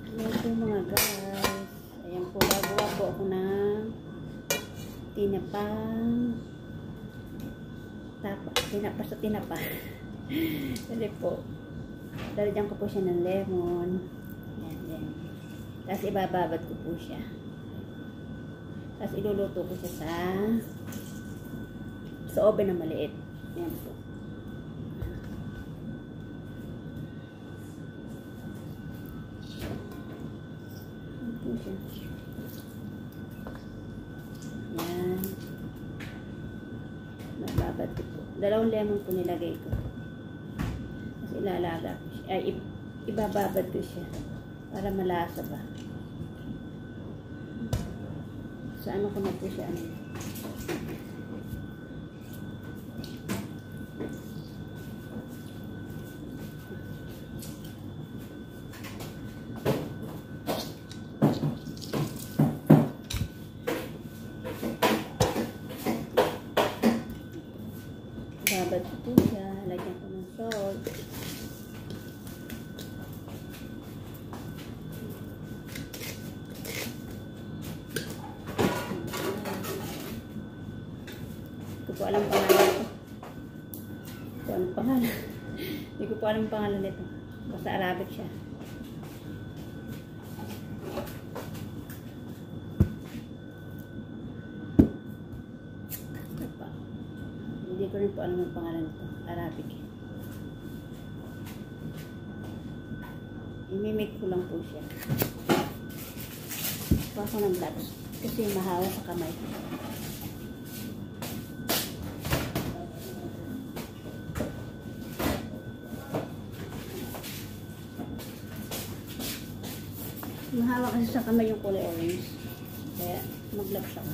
Ayan po mga guys. Ayan po, gagawa po ako ng tinapang tinapa sa tinapa. Kasi po, lalagyan ko po siya ng lemon. Ayan, ayan. Tapos ibababad ko po siya. Tapos iluluto ko siya sa oven na maliit. Ayan po. Ayan po siya. Ayan. Bababad ko po. 2 lemon po nilagay ko. Tapos ilalaga ko siya. Ay, ibababad ko siya. Para malasa ba. Sa ano ko na po siya. Babad ko po siya. Lagyan ko ng salt. Hindi ko po alam pangalan ito. Hindi ko po alam pangalan nito. Basta Arabic siya. Hindi ko rin po alam ang pangalan nito. Arabic. Imimake ko lang po siya. Kuha ko ng gloves. Kasi mahawa sa kamay. Mahawa kasi sa kamay yung kulay orange. Kaya mag-gloves ako.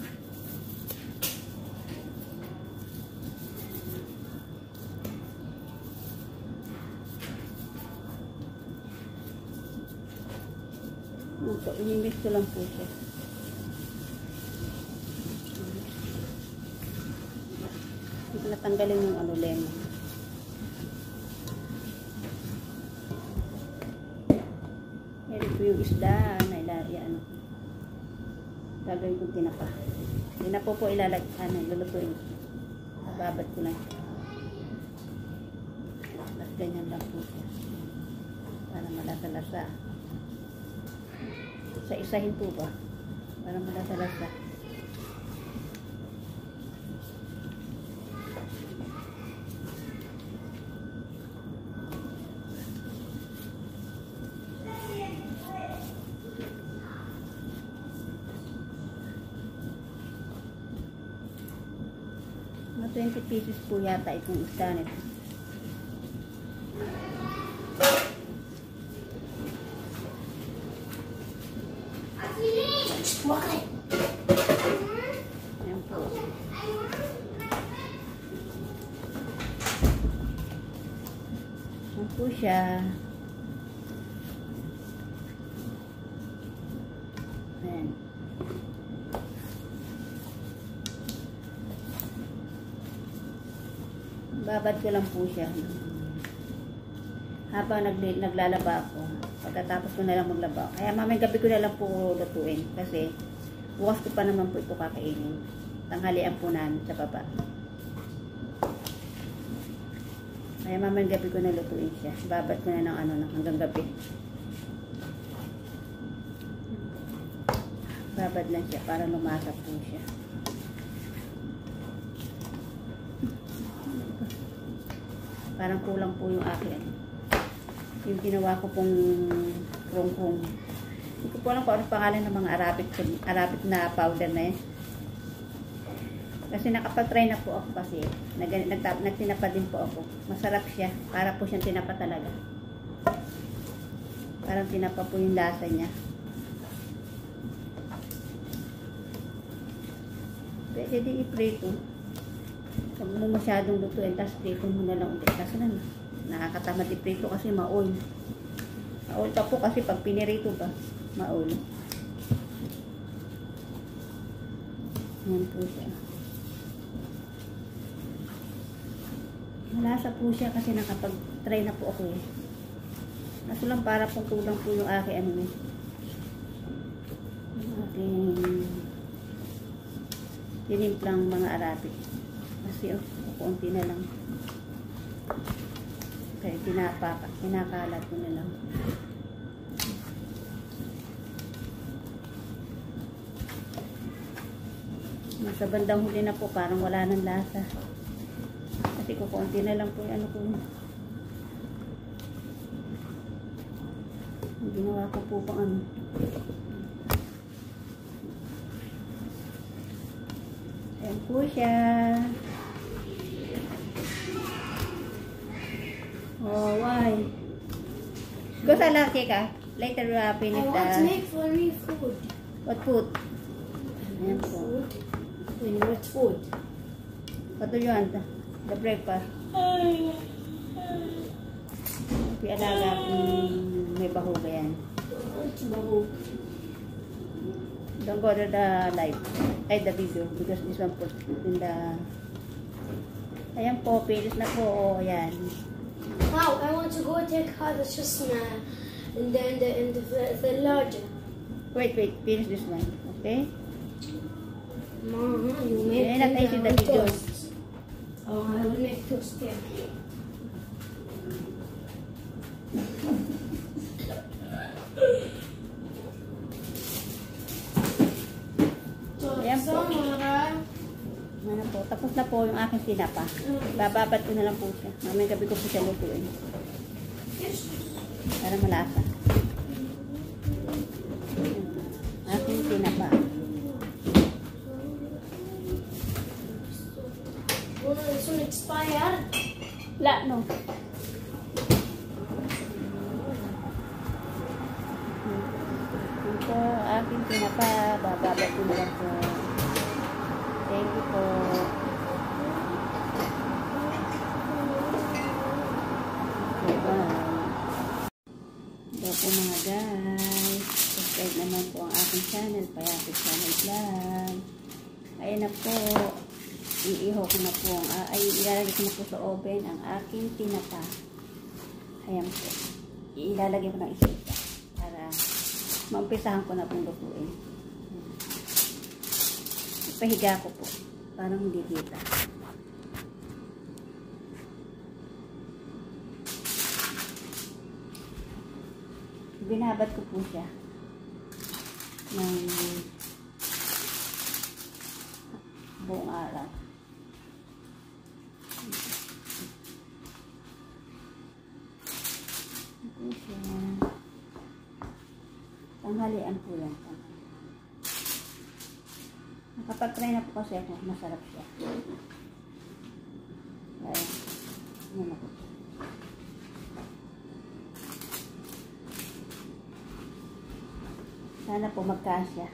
So, inimix ko lang po siya. Hindi ko natanggalin yung lemon. Meron po yung isda na ilalagyan. Gagawin kong tinapa. Tinapa po lulutuin. Babad ko lang. Tapos ganyan lang po siya. Para malasa-lasa. Isa-isahin po ba? Para malasa-lasa. Mga 20 pieces po yata itong isda nito. Why? Ayan po. Ayan po siya. Ayan. Babad ko lang po siya. Habang naglalaba ako. Pagkatapos ko na lang maglaba. Kaya mamayang gabi ko na lang po lutuin. Kasi bukas ko pa naman po ito kakainin. Tanghalian po namin sa baba. Kaya mamayang gabi ko na lutuin siya. Babad ko na ng hanggang gabi. Babad lang siya para lumasa po siya. Parang kulang po yung akin. Yung ginawa ko pong krong-krong. Hindi ko po alam kung ano pangalan ng mga Arabic na powder na yun. Kasi nakapag-try na po ako kasi. Nagtinapa din po ako. Masarap siya. Para po siyang tinapa talaga. Parang tinapa po yung lasa niya. Pwede di i-prito. Huwag mo masyadong lutuin. Tapos prito mo na lang ulit. Kasi nakakatamad i-prito kasi ma-oil. Ma-oil pa po kasi pag pinirito ba, ma-oil. Yan po siya. Malasa po siya kasi nakapag-try na po ako eh. Kaso lang para pong kulang po yung aking ano eh. Yung aking tinimplang mga arapit. Kasi konti na lang. Kaya kinakalat ko na lang. Sa bandang huli na po, parang wala nang lasa. Kasi kukunti na lang po yung ano ko. Ginawa ko po pang ano. Ayan po siya. Oh, why? Go sa laki ka. Later, finish I want to make for me food. What food? Ayan po. Food? What food? What do you want? The breakfast. Pialaga may bahuga yan. Don't go to the live. Ay, the video. Because this one put in the... Ayan po, finish na po. Ayan. Wow, I want to go take out the chestnut and then the larger. Wait. Finish this one. Okay? Mama, you make Ayan, natin the video. toast. Oh, I will make toast here. Ayan po. Ano po, tapos na po yung aking tinapa. Bababad ko na lang po siya. Mamayang gabi ko po siya lutuin. Para malasa. Aking tinapa. This one expired. La, no. Ito, aking tinapa. Bababad ko na lang po. Thank you po. Ito po mga guys. Subscribe naman po ang aking channel. Payapit Channel Vlog. Ayan na po. Iiho ko na po. Ilalagay ko na po sa oven ang aking tinapa. Ayan po. Ilalagay ko ng isa para maumpisahan ko na pong lutuin. Ipahiga ko po. Parang hindi kita. Binabad ko po siya ng buong araw. Ito siya. Tanghalian po yan. Nakapag-try na po kasi ako. Masarap siya. Ayan. Ayan ako. Sana po magkasya.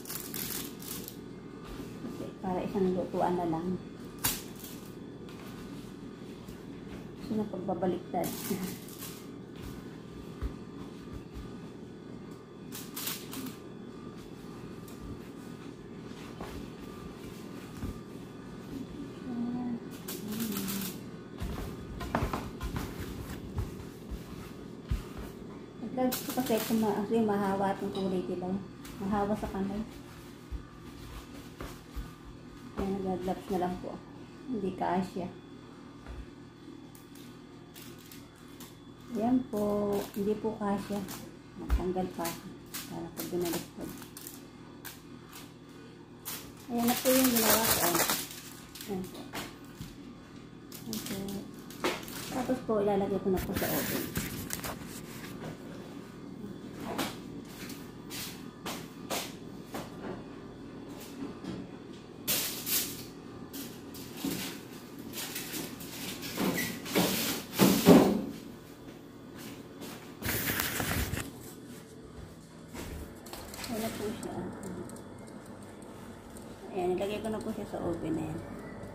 Okay, para isang lutuan na lang. Sino pagbabaliktad? Kasi mahawa itong kulay dilaw. Mahawa sa kamay. Kaya nag-gloves na lang po. Hindi kaasya. Ayan po. Hindi po kasya. Matanggal pa. Para pag binaliktad. Ayan na po yung ginawa ko. Ayan po. Ayan po. Tapos po ilalagay ko na po sa oven. Wala po siya. Ayan, nilagay ko na po siya sa oven na yan.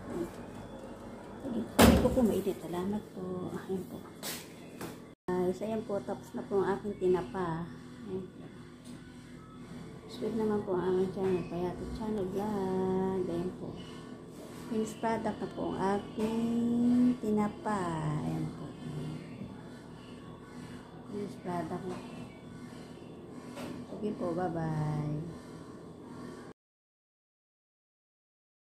Sabi ko po mainit. Salamat po. Ayan po. Ayan po. Tapos na po ang aking tinapa. Ayan po. Sweet naman po ang aming channel. Payapit Channel Vlog. Ayan po. Finished product na po ang aking tinapa. Ayan po. yung esplada ko. Sige po, bye-bye.